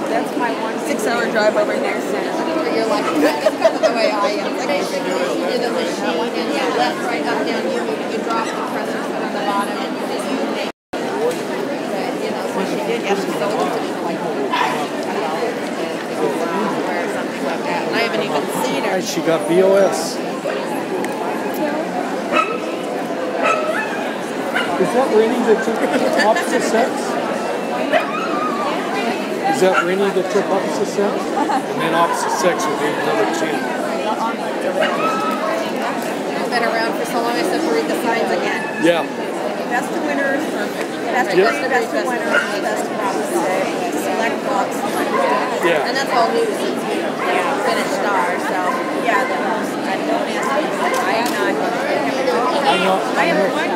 That's my 6-hour drive over here. You're like, that's kind of the way I am. Like, basically, you do the machine, and yeah, left, right, up, down, you drop the pressure foot on the bottom, and you just use it. You know, so she did, yeah, she sold it to me for like $5 or something like that. And I haven't even seen her. She got BOS. Is that Rennie that took opposite sex? Is that Rennie that took opposite sex? And then opposite sex would be another 10. I've been around for so long, I said to read the signs again. Yeah. Best of winners, best of winners, best of opposite, select box. Yeah. And that's all news. Finished star, so yeah, the most. I don't ask me. I am not. I know.